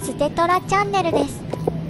ステトラチャンネルです。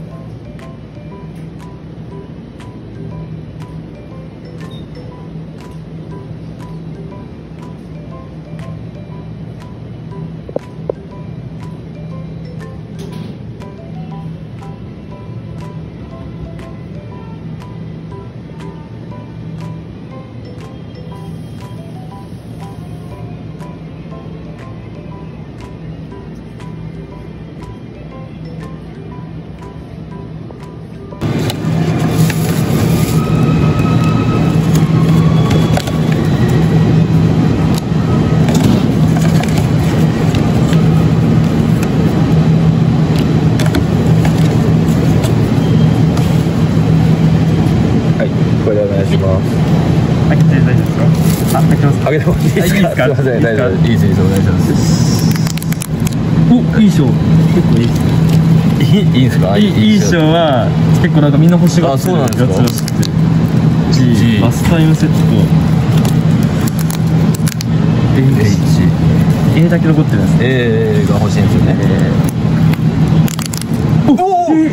これでお願いします。 はい、大丈夫ですか？あ、開けますか？ 開けてもいいですか？ いいですか？ すいません、大丈夫です。いいです、お願いします。 お、いい賞。結構いいっす。 いいですか？ いい賞は結構なんかみんな欲しがってるやつらしくて。G バスタイムセット。A だけ残ってるんです。 A が欲しいんですよね。おお、す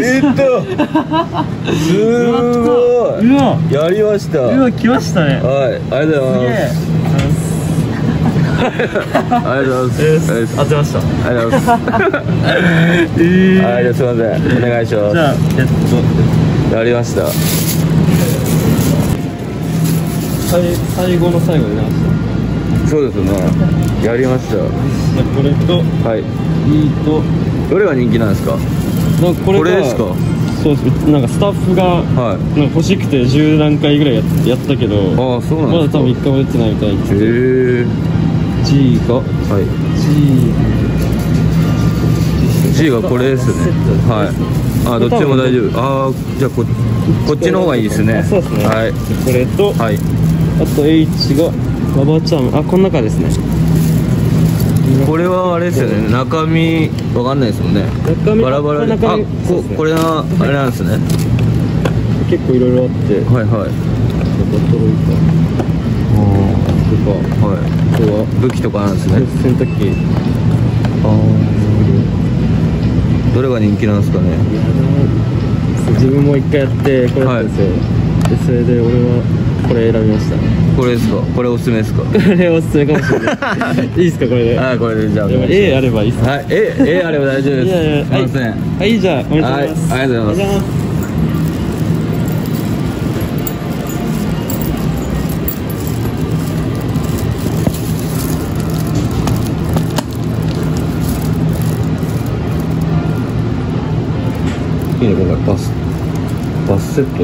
ごい。 うわ、 やりました。 うわ、来ましたね。 はい、ありがとうございます。ありがとうございます。 当てました。 ありがとうございます。はい、じゃあすみません、お願いします。 じゃあやりました。 最後の最後で出ました。 そうですね。やりました。 じゃあこれとはい。 とどれが人気なんですか？ これですか？ そうです。なんかスタッフがなんか欲しくて10何回ぐらいやったけど、 ああ、そうなんですか。 まだ多分1回も出てないみたいで。 へえ。 G がはい。G がこれですね。はい。あ、どっちも大丈夫。ああ、じゃあこっちの方がいいですね。 そうですね。 はい。 これとはい。 あと H がババチャーム。あ、この中ですね。 これはあれですよね。中身わかんないですもんね。 中身バラバラで。あ、これはあれなんですね。 結構いろいろあって。 はいはい。 バトロイカとか、 はい。 あとは武器とかなんですね。 洗濯機。 ああ。どれが人気なんですかね。 自分も一回やってこれだったんですよ。でそれで俺はこれ選びました。 これですか？これおすすめですか？ これおすすめかもしれない。いいですかこれで？ はい、これでじゃあ。 A あればいいっす。 はい、A あれば大丈夫です。 いやいや、 すみません。 はい、じゃあおめでとうございます。 はい、ありがとうございます。いいね、これバスセット。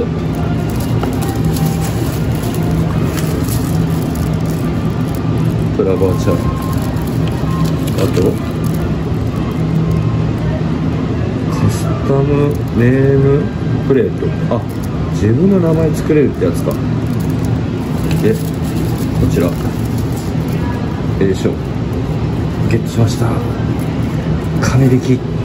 プラバーチャー。あとカスタムネームプレート。あ、自分の名前作れるってやつか。で、こちら A 賞ゲットしました。金引き。